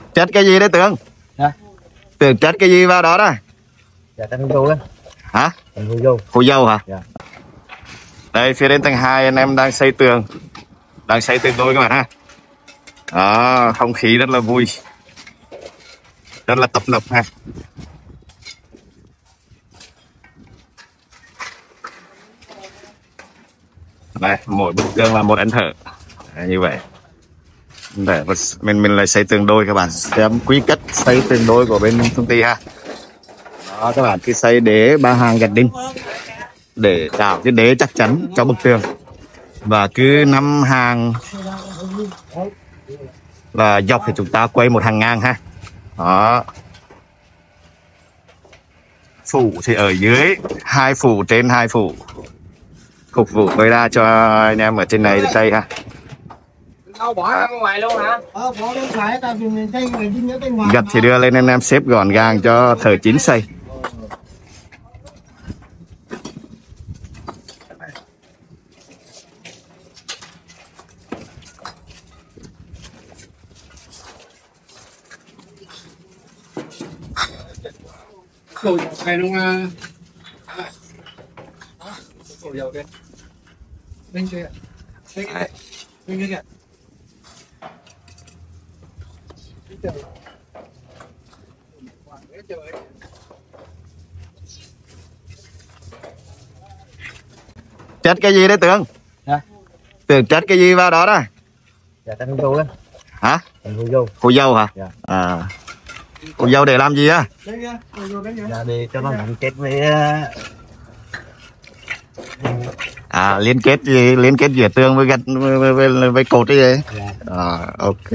Chất cái gì đấy Tường? Hả? Tường chất cái gì vào đó đó? Dạ tầng hư vô đó. Hả? Tầng hư vô. Phù dâu hả? Dạ. Đây phía đến tầng 2 anh em đang xây tường. Đang xây tường đôi các bạn ha. Đó, không khí rất là vui. Rất là tấp nập ha. Đây, mỗi bức tường là một ấn thở. Đấy, như vậy. Để mình lại xây tường đôi các bạn xem quy cách xây tường đôi của bên công ty ha. Đó, các bạn cứ xây đế 3 hàng gạch đinh để tạo cái đế chắc chắn cho bức tường, và cứ 5 hàng là dọc thì chúng ta quay một hàng ngang ha. Đó, phủ thì ở dưới, 2 phủ trên 2 phủ phục vụ tối đa cho anh em ở trên này xây ha. Bỏ ra ngoài luôn hả? Gạch thì đưa lên anh em xếp gọn gàng cho thời chín xây. Đổ này luôn à. Đổ dầu kìa. Bên kia. Bên kia. Bên kia kìa. Chất cái gì đấy Tường? Hả? Tường chất cái gì vào đó đó? Dạ tầng hư vô đó. Hả? Tầng hư vô. Phù dâu hả? Dạ. À, phù dâu để làm gì á? Dạ để cho nó gắn kết với À, liên kết gì? Liên kết giữa tường với gạch với cột đấy gì? dạ. À, ok.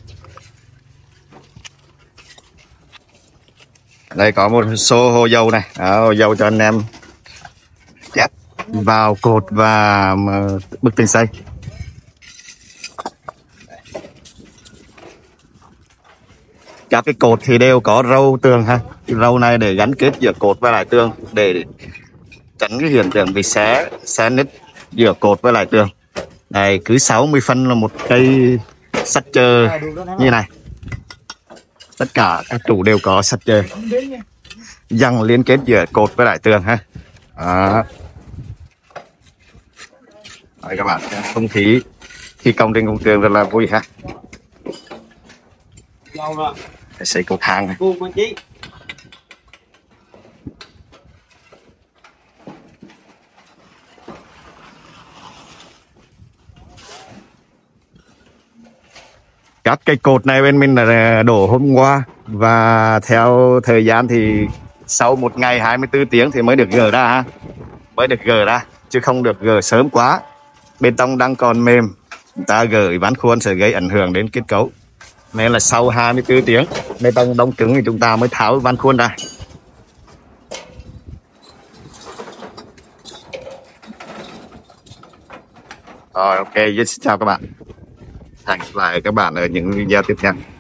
Đây có một xô hồ dầu này, hồ dầu cho anh em chét vào cột và bức tường xây. Các cái cột thì đều có râu tường ha. Cái râu này để gắn kết giữa cột với lại tường để tránh cái hiện tượng bị xé nứt giữa cột với lại tường. Này cứ 60 phân là một cây sắt chờ như này. Tất cả các trụ đều có sắt chờ dăng liên kết giữa cột với lại tường ha. Đó. Đây các bạn, không khí thi công trên công trường rất là vui ha. Lâu rồi. Để xây cột hàng này. Buông anh chí. Các cây cột này bên mình là đổ hôm qua, và theo thời gian thì sau 1 ngày 24 tiếng thì mới được gỡ ra ha. Mới được gỡ ra chứ không được gỡ sớm quá. Bê tông đang còn mềm, chúng ta gỡ ván khuôn sẽ gây ảnh hưởng đến kết cấu. Nên là sau 24 tiếng bê tông đông cứng thì chúng ta mới tháo ván khuôn ra. Rồi ok, xin chào các bạn. Hẹn gặp lại các bạn ở những video tiếp theo.